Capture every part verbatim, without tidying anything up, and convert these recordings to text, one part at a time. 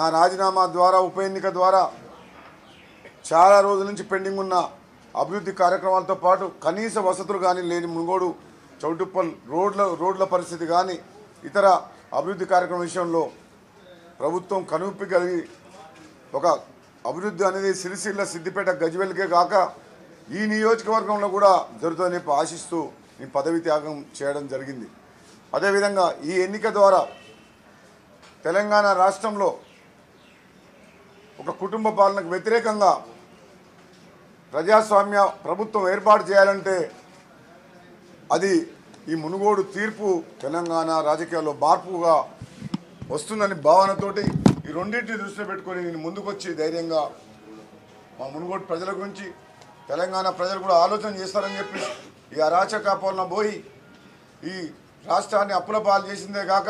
నా రాజీనామా ద్వారా ఉప ఎన్నిక ద్వారా చాలా రోజుల నుంచి పెండింగ్ ఉన్న అభివృద్ధి కార్యక్రమాలతో పాటు కనీస వసతులు కానీ లేని మునుగోడు చౌటుప్పల్ రోడ్ల రోడ్ల పరిస్థితి కానీ ఇతర అభివృద్ధి కార్యక్రమం విషయంలో ప్రభుత్వం కనువిప్పి కలిగి ఒక అభివృద్ధి అనేది సిరిసిల్ల సిద్దిపేట గజ్వేల్కే కాక ఈ నియోజకవర్గంలో కూడా జరుగుతుందని చెప్పి ఆశిస్తూ ఈ పదవి త్యాగం చేయడం జరిగింది. అదేవిధంగా ఈ ఎన్నిక ద్వారా తెలంగాణ రాష్ట్రంలో ఒక కుటుంబ పాలనకు వ్యతిరేకంగా ప్రజాస్వామ్య ప్రభుత్వం ఏర్పాటు చేయాలంటే అది ఈ మునుగోడు తీర్పు తెలంగాణ రాజకీయాల్లో మార్పుగా వస్తుందని భావనతోటి ఈ రెండింటిని దృష్టిలో పెట్టుకొని నేను ముందుకొచ్చి ధైర్యంగా మా మునుగోడు ప్రజల గురించి తెలంగాణ ప్రజలు కూడా ఆలోచన చేస్తారని చెప్పి ఈ అరాచక పాలన పోయి ఈ రాష్ట్రాన్ని అప్పుల పాలు చేసిందే కాక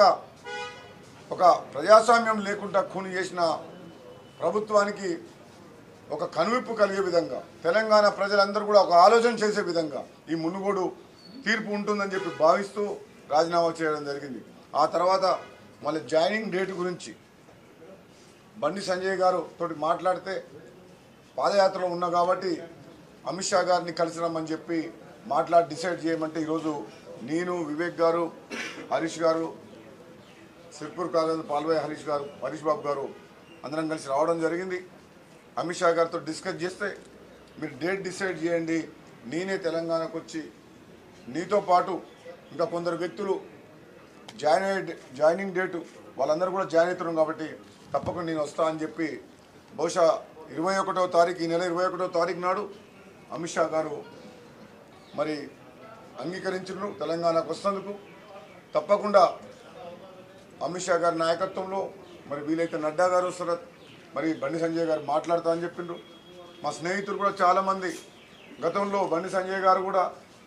ఒక ప్రజాస్వామ్యం లేకుండా ఖూని చేసిన ప్రభుత్వానికి ఒక కనువిప్పు కలిగే విధంగా తెలంగాణ ప్రజలందరూ కూడా ఒక ఆలోచన చేసే విధంగా ఈ మునుగోడు తీర్పు ఉంటుందని చెప్పి భావిస్తూ రాజీనామా చేయడం జరిగింది. ఆ తర్వాత మళ్ళీ జాయినింగ్ డేట్ గురించి బండి సంజయ్ గారు తోటి మాట్లాడితే పాదయాత్రలో ఉన్నా కాబట్టి అమిత్ షా గారిని కలిసి రమ్మని చెప్పి మాట్లాడి డిసైడ్ చేయమంటే ఈరోజు నేను వివేక్ గారు హరీష్ గారు సిర్పూర్ కాలేజ్ పాల్వాయి హరీష్ గారు హరీష్ బాబు గారు అందరం కలిసి రావడం జరిగింది. అమిత్ షా గారితో డిస్కస్ చేస్తే మీరు డేట్ డిసైడ్ చేయండి, నేనే తెలంగాణకు వచ్చి నీతో పాటు ఇంకా కొందరు వ్యక్తులు జాయిన్ అయ్యే జాయినింగ్ డేటు వాళ్ళందరూ కూడా జాయిన్ అవుతున్నాం కాబట్టి తప్పకుండా నేను వస్తా అని చెప్పి బహుశా ఇరవై ఒకటో తారీఖు ఈ నెల ఇరవై ఒకటో తారీఖు నాడు అమిత్ షా గారు మరి అంగీకరించారు తెలంగాణకు వస్తున్నందుకు. తప్పకుండా అమిత్ షా గారి నాయకత్వంలో మరి వీలైతే నడ్డా గారు వస్తారు, మరి బండి సంజయ్ గారు మాట్లాడతా అని చెప్పిండ్రు. మా స్నేహితులు కూడా చాలామంది గతంలో బండి సంజయ్ గారు కూడా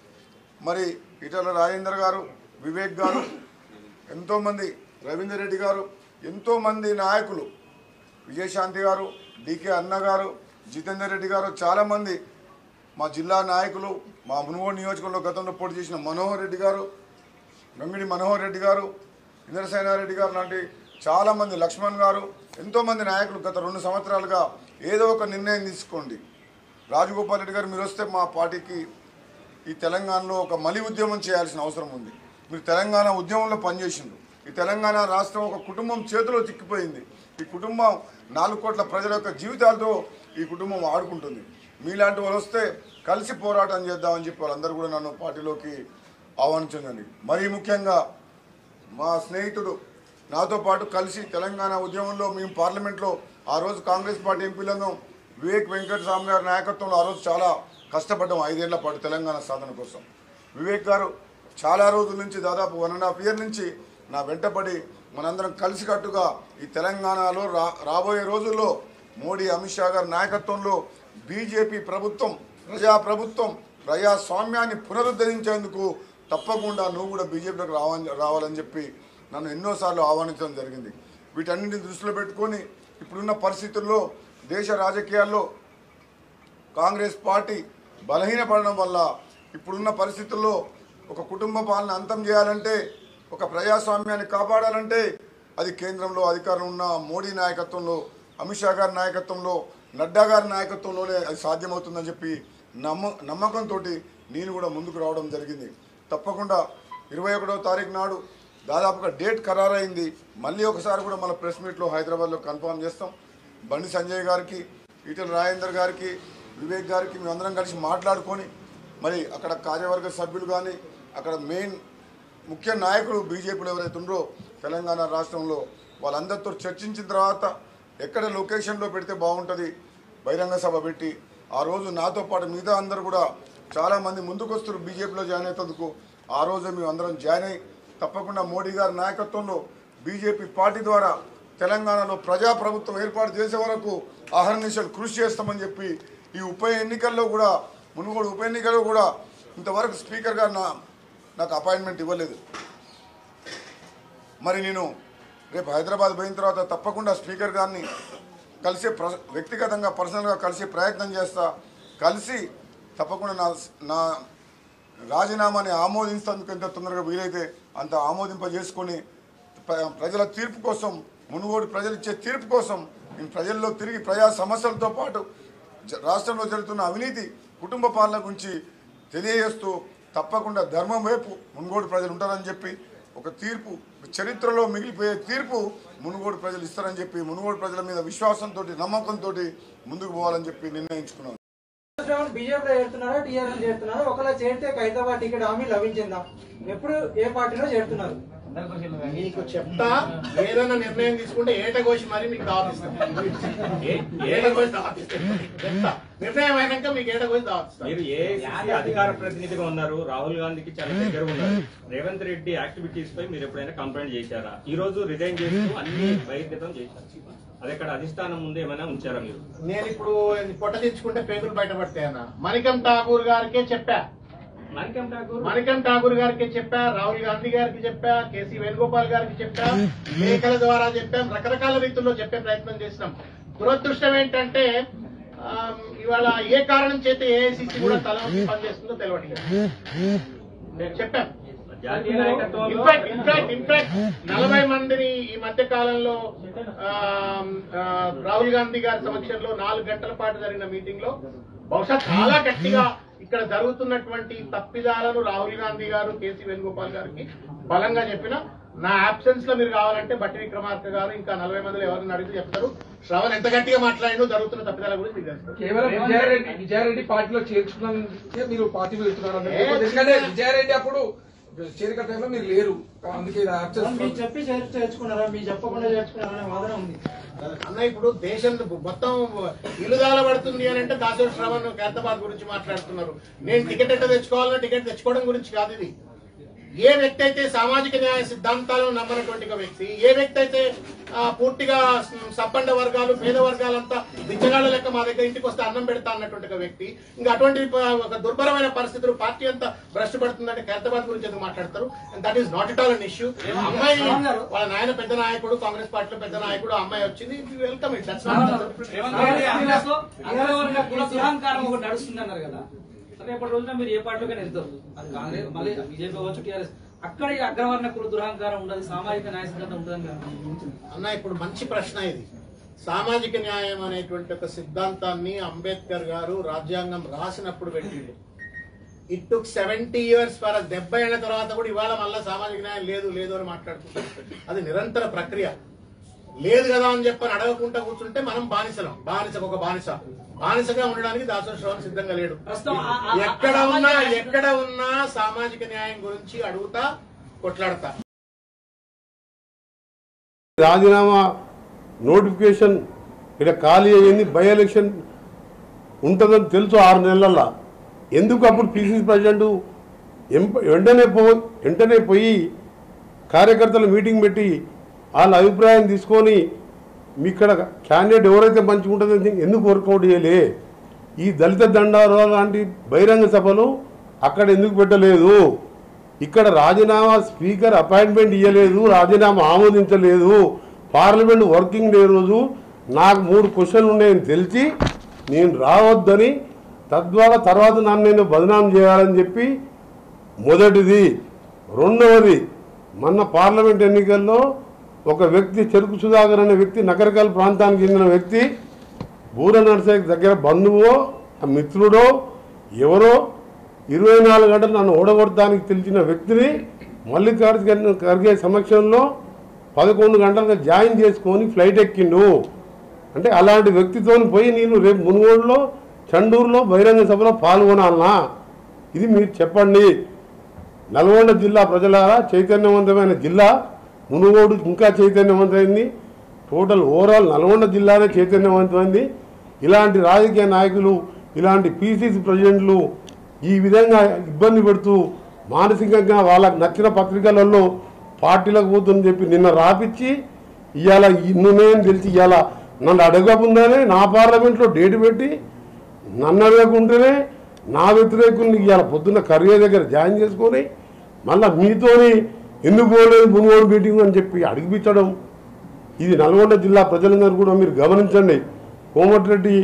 మరి ఈటల రాజేందర్ గారు వివేక్ గారు ఎంతోమంది రవీందర్ రెడ్డి గారు ఎంతోమంది నాయకులు విజయశాంతి గారు డికే అన్న గారు జితేందర్ రెడ్డి గారు చాలామంది మా జిల్లా నాయకులు మా మునుగోడు నియోజకవర్గంలో గతంలో పోటీ చేసిన మనోహర్ రెడ్డి గారు గంగిడి మనోహర్ రెడ్డి గారు ఇంద్రసేనారెడ్డి గారు లాంటి చాలామంది లక్ష్మణ్ గారు ఎంతోమంది నాయకులు గత రెండు సంవత్సరాలుగా ఏదో ఒక నిర్ణయం తీసుకోండి, రాజగోపాల్ రెడ్డి గారు మీరు వస్తే మా పార్టీకి ఈ తెలంగాణలో ఒక మలి ఉద్యమం చేయాల్సిన అవసరం ఉంది, మీరు తెలంగాణ ఉద్యమంలో పనిచేసిండ్రు, ఈ తెలంగాణ రాష్ట్రం ఒక కుటుంబం చేతిలో చిక్కిపోయింది, ఈ కుటుంబం నాలుగు కోట్ల ప్రజల యొక్క జీవితాలతో ఈ కుటుంబం ఆడుకుంటుంది, మీలాంటి వాళ్ళు వస్తే కలిసి పోరాటం చేద్దామని చెప్పి వాళ్ళందరూ కూడా నన్ను పార్టీలోకి ఆహ్వానించిందండి. మరీ ముఖ్యంగా మా స్నేహితుడు నాతో పాటు కలిసి తెలంగాణ ఉద్యమంలో మేము పార్లమెంట్లో ఆ రోజు కాంగ్రెస్ పార్టీ ఎంపీలను వివేక్ వెంకటస్వామి గారి నాయకత్వంలో ఆ రోజు చాలా కష్టపడ్డాం ఐదేళ్ల పాటు తెలంగాణ సాధన కోసం. వివేక్ గారు చాలా రోజుల నుంచి దాదాపు వన్ అండ్ హాఫ్ ఇయర్ నుంచి నా వెంటపడి మనందరం కలిసికట్టుగా ఈ తెలంగాణలో రా రాబోయే రోజుల్లో మోడీ అమిత్ షా గారి నాయకత్వంలో బీజేపీ ప్రభుత్వం ప్రజాప్రభుత్వం ప్రజాస్వామ్యాన్ని పునరుద్ధరించేందుకు తప్పకుండా నువ్వు కూడా బీజేపీలోకి రావాలని రావాలని చెప్పి నన్ను ఎన్నోసార్లు ఆహ్వానించడం జరిగింది. వీటన్నింటిని దృష్టిలో పెట్టుకొని ఇప్పుడున్న పరిస్థితుల్లో దేశ రాజకీయాల్లో కాంగ్రెస్ పార్టీ బలహీనపడడం వల్ల ఇప్పుడున్న పరిస్థితుల్లో ఒక కుటుంబ పాలన అంతం చేయాలంటే ఒక ప్రజాస్వామ్యాన్ని కాపాడాలంటే అది కేంద్రంలో అధికారంలో ఉన్న మోడీ నాయకత్వంలో అమిత్ షా గారి నాయకత్వంలో నడ్డా గారి నాయకత్వంలోనే అది సాధ్యమవుతుందని చెప్పి నమ్మ నమ్మకంతో నేను కూడా ముందుకు రావడం జరిగింది. తప్పకుండా ఇరవై ఒకటో తారీఖు నాడు దాదాపుగా డేట్ ఖరారైంది. మళ్ళీ ఒకసారి కూడా మన ప్రెస్ మీట్లో హైదరాబాద్లో కన్ఫర్మ్ చేస్తాం. బండి సంజయ్ గారికి ఈటల రాజేందర్ గారికి వివేక్ గారికి మేమందరం కలిసి మాట్లాడుకొని మరి అక్కడ కార్యవర్గ సభ్యులు కానీ అక్కడ మెయిన్ ముఖ్య నాయకులు బీజేపీలో ఎవరైతే ఉన్నారో తెలంగాణ రాష్ట్రంలో వాళ్ళందరితో చర్చించిన తర్వాత ఎక్కడ లొకేషన్లో పెడితే బాగుంటుంది బహిరంగ సభ పెట్టి ఆ రోజు నాతో పాటు మిగతా అందరూ కూడా చాలామంది ముందుకు వస్తారు బీజేపీలో జాయిన్ అవుతందుకు. ఆ రోజు మేము అందరం జాయిన్ అయ్యి తప్పకుండా మోడీ గారి నాయకత్వంలో బీజేపీ పార్టీ ద్వారా తెలంగాణలో ప్రజాప్రభుత్వం ఏర్పాటు చేసే వరకు అహర్నిశలు కృషి చేస్తామని చెప్పి ఈ ఉప ఎన్నికల్లో కూడా మునుగోడు ఉప ఎన్నికల్లో కూడా ఇంతవరకు స్పీకర్ గారు నా నాకు అపాయింట్మెంట్ ఇవ్వలేదు. మరి నేను రేపు హైదరాబాద్ పోయిన తర్వాత తప్పకుండా స్పీకర్ గారిని కలిసే ప్ర వ్యక్తిగతంగా పర్సనల్గా కలిసే ప్రయత్నం చేస్తా. కలిసి తప్పకుండా నా నా రాజీనామాని ఆమోదించేందుకు ఎంత తొందరగా వీలైతే అంత ఆమోదింపజేసుకొని ప్రజల తీర్పు కోసం మునుగోడు ప్రజలు ఇచ్చే తీర్పు కోసం నేను ప్రజల్లో తిరిగి ప్రజా సమస్యలతో పాటు రాష్ట్రంలో జరుగుతున్న అవినీతి కుటుంబ పాలన గురించి తెలియజేస్తూ తప్పకుండా ధర్మం వైపు మునుగోడు ప్రజలు ఉంటారని చెప్పి ఒక తీర్పు చరిత్రలో మిగిలిపోయే తీర్పు మునుగోడు ప్రజలు ఇస్తారని చెప్పి మునుగోడు ప్రజల మీద విశ్వాసంతో నమ్మకంతో ముందుకు పోవాలని చెప్పి నిర్ణయించుకున్నాను. బీజేపీలో చేరుతున్నారా టీఆర్ఎస్ చేరుతున్నారా? ఒకలా చేరితే హైదరాబాద్ టికెట్ హామీ లభించిందా? ఎప్పుడు ఏ పార్టీలో చేరుతున్నారు? మీకు చెప్తా, ఏదైనా నిర్ణయం తీసుకుంటే ఏటగోసి మరి మీకు దావతిస్తాం. ఏటగోసి దావతిస్తాం చెప్తా. నిర్ణయం అయినాక మీకు ఏటగోసి దావతిస్తాం. మీరు ఏఐసీసీ అధికార ప్రతినిధిగా ఉన్నారు, రాహుల్ గాంధీకి చాలా దగ్గర ఉన్నారు. రేవంత్ రెడ్డి యాక్టివిటీస్ పై మీరు ఎప్పుడైనా కంప్లైంట్ చేశారా? ఈ రోజు రిజైన్ చేస్తూ అన్ని బహిర్గతం చేశారు. అది ఎక్కడ అధిష్టానం ముందు ఏమైనా ఉంచారా మీరు? నేను ఇప్పుడు పొట్ట తెచ్చుకుంటే పేగులు బయటపడతాయి అన్న. మణికం ఠాకూర్ గారికే చెప్పా, మణికం ఠాకూర్ మణికం ఠాకూర్ గారికి చెప్పా, రాహుల్ గాంధీ గారికి చెప్పా, కేసీ వేణుగోపాల్ గారికి చెప్పా, లేఖల ద్వారా చెప్పాం, రకరకాల రీతుల్లో చెప్పే ప్రయత్నం చేసినాం. దురదృష్టం ఏంటంటే ఇవాళ ఏ కారణం చేత ఏఐసీసీ కూడా తల వంచి పనిచేస్తుందో తెలియట్లేదు. చెప్పాం. ఇన్ఫాక్ట్ ఇన్ఫాక్ట్ ఇన్ఫాక్ట్ నలభై మందిని ఈ మధ్య కాలంలో రాహుల్ గాంధీ గారి సమక్షంలో నాలుగు గంటల పాటు జరిగిన మీటింగ్ లో బహుశా చాలా గట్టిగా ఇక్కడ జరుగుతున్నటువంటి తప్పిదాలను రాహుల్ గాంధీ గారు, కేసీ వేణుగోపాల్ గారికి బలంగా చెప్పిన. నా అబ్సెన్స్ లో మీరు కావాలంటే బట్టి విక్రమార్క గారు ఇంకా నలభై మందిలో ఎవరిని అడిగితే చెప్తారు. శ్రవణ్ ఎంత గట్టిగా మాట్లాడినో జరుగుతున్న తప్పిదాల గురించి మీకు తెలుస్తారు. కేవలం విజయారెడ్డి విజయారెడ్డి పార్టీలో చేర్చుకున్నందుకే మీరు పార్టీ వెళ్తున్నారు. ఎందుకంటే విజయారెడ్డి అప్పుడు చేరిక టైంలో మీరు లేరు, అందుకే మీరు చెప్పి చేర్చుకున్నారా, మీరు చెప్పకుండా చేర్చుకున్నారనే వాదన ఉంది అన్న. ఇప్పుడు దేశం మొత్తం ఇలుదాల పడుతుంది అని అంటే దాసరి శ్రవణ్ ఖైరతాబాద్ గురించి మాట్లాడుతున్నారు. నేను టికెట్ ఎట్లా తెచ్చుకోవాలన్నా టికెట్ తెచ్చుకోవడం గురించి కాదు ఇది. ఏ వ్యక్తి అయితే సామాజిక న్యాయ సిద్ధాంతాలను నమ్మనటువంటి వ్యక్తి, ఏ వ్యక్తి అయితే పూర్తిగా సబ్బండ వర్గాలు పేద వర్గాలంతా బిచ్చగాళ్ళ లెక్క మా దగ్గర ఇంటికి వస్తే అన్నం పెడతా అన్నటువంటి వ్యక్తి, ఇంకా అటువంటి ఒక దుర్భరమైన పరిస్థితులు పార్టీ అంతా భ్రష్టు పడుతుందంటే ఖైరతాబాద్ గురించి ఎందుకు మాట్లాడతారు? That is not it all an issue. అమ్మాయి వాళ్ళ నాయన పెద్ద నాయకుడు, కాంగ్రెస్ పార్టీలో పెద్ద నాయకుడు, అమ్మాయి వచ్చింది, వెల్కమ్ ఇట్. దట్స్ నడుస్తుంది కదా. రేపటి రోజున మీరు ఏ పార్టీలోకి వెళ్తారు, అది కాంగ్రెస్ మళ్ళీ బీజేపీ అవ్వచ్చు, టీఆర్ఎస్, అక్కడ ఈ అగ్రవర్ణ కుల దురహంకారం ఉండదు, సామాజిక న్యాయ సిద్ధాంతం ఉంటుంది అన్న. ఇప్పుడు మంచి ప్రశ్న ఇది. సామాజిక న్యాయం అనేటువంటి ఒక సిద్ధాంతాన్ని అంబేద్కర్ గారు రాజ్యాంగం రాసినప్పుడు పెట్టిండు. It took seventy years for డెబ్బై ఏళ్ల తర్వాత కూడా ఇవాళ మళ్ళీ సామాజిక న్యాయం లేదు లేదు అని మాట్లాడుకుంటారు. అది నిరంతర ప్రక్రియ. లేదు కదా అని చెప్పని అడగకుండా కూర్చుంటే మనం బానిసలం. బానిసకు ఒక బానిస బానిసగా ఉండడానికి దాసరి శ్రవణ్ సిద్ధంగా లేడు. ఎక్కడ ఉన్నా ఎక్కడ ఉన్నా సామాజిక న్యాయం గురించి అడుగుతా, కొట్లాడతా. రాజీనామా నోటిఫికేషన్ ఇక్కడ ఖాళీ అయ్యింది, బై ఎలక్షన్ ఉంటుందని తెలుసు ఆరు నెలల్లో. ఎందుకు అప్పుడు పిసిసి ప్రెసిడెంట్ వెంటనే పో వెంటనే పోయి కార్యకర్తల మీటింగ్ పెట్టి వాళ్ళ అభిప్రాయం తీసుకొని మీ ఇక్కడ క్యాండిడేట్ ఎవరైతే మంచిగా ఉంటుందని ఎందుకు వర్కౌట్ చేయలే? ఈ దళిత దండాలు లాంటి బహిరంగ సభలు అక్కడ ఎందుకు పెట్టలేదు? ఇక్కడ రాజీనామా స్పీకర్ అపాయింట్మెంట్ ఇవ్వలేదు, రాజీనామా ఆమోదించలేదు. పార్లమెంట్ వర్కింగ్ డే రోజు నాకు మూడు క్వశ్చన్లు ఉన్నాయని తెలిసి నేను రావద్దని, తద్వారా తర్వాత నన్ను నేను బదనాం చేయాలని చెప్పి మొదటిది. రెండవది, మొన్న పార్లమెంట్ ఎన్నికల్లో ఒక వ్యక్తి చెరుకు సుధాకర్ అనే వ్యక్తి నగరకల్ ప్రాంతానికి చెందిన వ్యక్తి, బూర నర్సయ్య దగ్గర బంధువో మిత్రుడో ఎవరో ఇరవై నాలుగు గంటలు నన్ను ఓడగొట్టడానికి తెలిసిన వ్యక్తిని మల్లికార్జున ఖర్గే సమక్షంలో పదకొండు గంటలుగా జాయిన్ చేసుకొని ఫ్లైట్ ఎక్కిండు. అంటే అలాంటి వ్యక్తితో పోయి నేను రేపు మునుగోడులో చండూరులో బహిరంగ సభలో పాల్గొనాలనా? ఇది మీరు చెప్పండి. నల్గొండ జిల్లా ప్రజలారా, చైతన్యవంతమైన జిల్లా మునుగోడు ఇంకా చైతన్యవంతమైంది. టోటల్ ఓవరాల్ నల్గొండ జిల్లానే చైతన్యవంతమైంది. ఇలాంటి రాజకీయ నాయకులు, ఇలాంటి పీసీసీ ప్రెసిడెంట్లు ఈ విధంగా ఇబ్బంది పెడుతూ మానసికంగా వాళ్ళకు నచ్చిన పత్రికలలో పార్టీలకు పోతుందని చెప్పి నిన్న రాపిచ్చి ఇవాళ ఇన్నున్నాయని తెలిసి ఇవాళ నన్ను అడగకుండానే నా పార్లమెంట్లో డేటు పెట్టి నన్ను అడగకుంటేనే నా వ్యతిరేకుల్ని ఇవాళ పొద్దున్న ఖర్గే దగ్గర జాయిన్ చేసుకొని మళ్ళీ మీతోని ఎందుకు పోలేదు మునుగోడు మీటింగ్ అని చెప్పి అడిగిపించడం, ఇది నల్గొండ జిల్లా ప్రజలందరూ కూడా మీరు గమనించండి. కోమటిరెడ్డి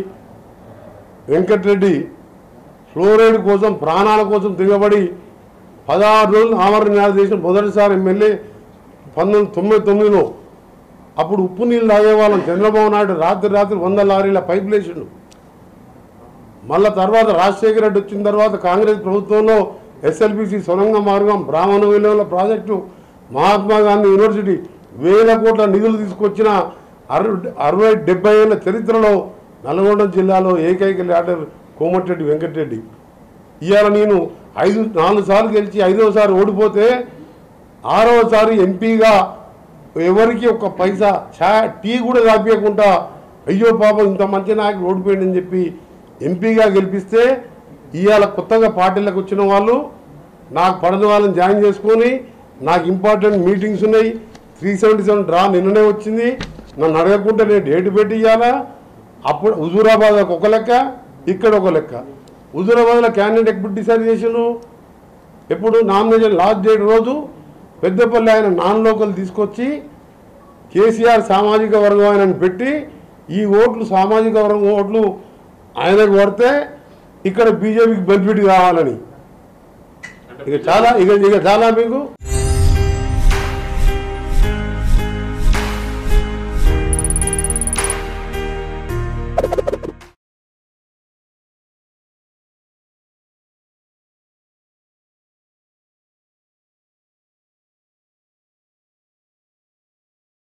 వెంకటరెడ్డి ఫ్లోరైడ్ కోసం ప్రాణాల కోసం దిగబడి పదహారు రోజులు ఆమరణ నిరాహార దీక్ష మొదటిసారి ఎమ్మెల్యే పంతొమ్మిది తొంభై తొమ్మిదిలో అప్పుడు ఉప్పు నీళ్ళు తాగేవాళ్ళం. చంద్రబాబు నాయుడు రాత్రి రాత్రి వంద లారీల పైప్ లేచిండు. మళ్ళా తర్వాత రాజశేఖర రెడ్డి వచ్చిన తర్వాత కాంగ్రెస్ ప్రభుత్వంలో ఎస్ఎల్బిసి సొరంగ మార్గం, బ్రాహ్మణ విలువల ప్రాజెక్టు, మహాత్మా గాంధీ యూనివర్సిటీ వేల కోట్ల నిధులు తీసుకొచ్చిన అరవై డెబ్బై ఏళ్ళ చరిత్రలో నల్గొండ జిల్లాలో ఏకైక లీడర్ కోమటిరెడ్డి వెంకటరెడ్డి. ఇవాళ నేను ఐదు నాలుగు సార్లు గెలిచి ఐదవసారి ఓడిపోతే ఆరవసారి ఎంపీగా ఎవరికి ఒక పైసా చా టీ కూడా తాపించకుండా అయ్యో పాపం ఇంత మంచి నాయకుడు ఓడిపోయిందని చెప్పి ఎంపీగా గెలిపిస్తే ఇవాళ కొత్తగా పార్టీలకు వచ్చిన వాళ్ళు నాకు పడని వాళ్ళని జాయిన్ చేసుకొని నాకు ఇంపార్టెంట్ మీటింగ్స్ ఉన్నాయి. త్రీ సెవెంటీ సెవెన్ డ్రా నిన్ననే వచ్చింది. నన్ను అడగకుండా నేను డేట్ పెట్టి ఇవ్వాలా? అప్పుడు హుజూరాబాద్ ఒక లెక్క, ఇక్కడ ఒక లెక్క. హుజూరాబాద్లో క్యాండిడేట్ ఎప్పుడు డిసైడ్ చేసిండు? ఎప్పుడు నామినేషన్ లాస్ట్ డేట్ రోజు పెద్దపల్లి ఆయన నాన్ లోకల్ తీసుకొచ్చి కేసీఆర్ సామాజిక వర్గం ఆయనను పెట్టి ఈ ఓట్లు సామాజిక వర్గం ఓట్లు ఆయనకు పడితే ఇక్కడ బీజేపీకి బెనిఫిట్ కావాలని. ఇక చాలా ఇక ఇక చాలా మీకు